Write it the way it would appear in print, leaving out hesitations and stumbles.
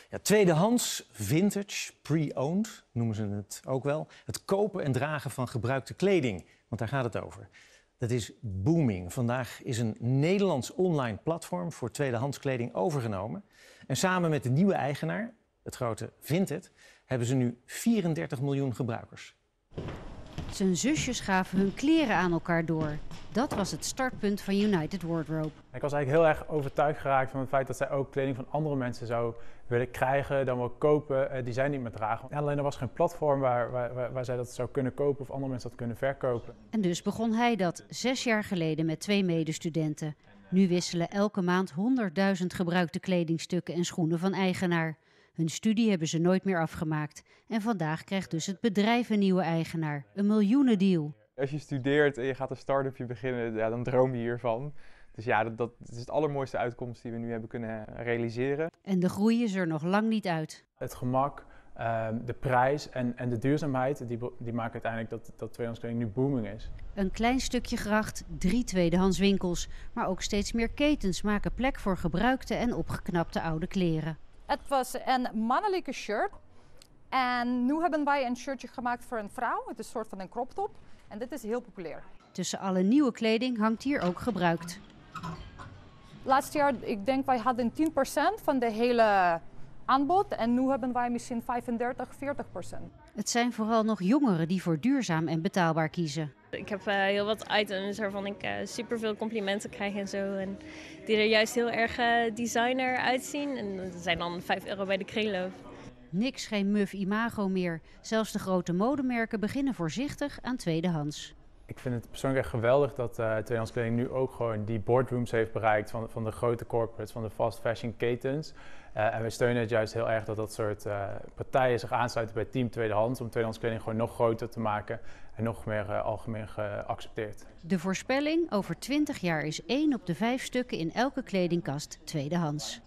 Ja, tweedehands, vintage, pre-owned noemen ze het ook wel. Het kopen en dragen van gebruikte kleding, want daar gaat het over. Dat is booming. Vandaag is een Nederlands online platform voor tweedehands kleding overgenomen. En samen met de nieuwe eigenaar, het grote Vinted, hebben ze nu 34 miljoen gebruikers. Zijn zusjes gaven hun kleren aan elkaar door. Dat was het startpunt van United Wardrobe. Ik was eigenlijk heel erg overtuigd geraakt van het feit dat zij ook kleding van andere mensen zou willen krijgen, dan wel kopen, die zij niet meer dragen. En alleen er was geen platform waar zij dat zou kunnen kopen of andere mensen dat kunnen verkopen. En dus begon hij dat 6 jaar geleden met 2 medestudenten. Nu wisselen elke maand 100.000 gebruikte kledingstukken en schoenen van eigenaar. Hun studie hebben ze nooit meer afgemaakt. En vandaag krijgt dus het bedrijf een nieuwe eigenaar. Een miljoenendeal. Als je studeert en je gaat een start-upje beginnen, ja, dan droom je hiervan. Dus ja, dat is het allermooiste uitkomst die we nu hebben kunnen realiseren. En de groei is er nog lang niet uit. Het gemak, de prijs en de duurzaamheid, die maken uiteindelijk dat tweedehands kleding nu booming is. Een klein stukje gracht, 3 tweedehands winkels. Maar ook steeds meer ketens maken plek voor gebruikte en opgeknapte oude kleren. Het was een mannelijke shirt. En nu hebben wij een shirtje gemaakt voor een vrouw. Het is een soort van een crop top. En dit is heel populair. Tussen alle nieuwe kleding hangt hier ook gebruikt. Laatst jaar, ik denk wij hadden 10% van de hele aanbod. En nu hebben wij misschien 35-40%. Het zijn vooral nog jongeren die voor duurzaam en betaalbaar kiezen. Ik heb heel wat items waarvan ik superveel complimenten krijg en zo. En die er juist heel erg designer uitzien. En dat zijn dan €5 bij de kringloop. Niks geen muf imago meer. Zelfs de grote modemerken beginnen voorzichtig aan tweedehands. Ik vind het persoonlijk echt geweldig dat tweedehands kleding nu ook gewoon die boardrooms heeft bereikt van de grote corporates, van de fast fashion ketens. En we steunen het juist heel erg dat dat soort partijen zich aansluiten bij Team Tweedehands om tweedehands kleding gewoon nog groter te maken en nog meer algemeen geaccepteerd. De voorspelling: over 20 jaar is 1 op de 5 stukken in elke kledingkast tweedehands.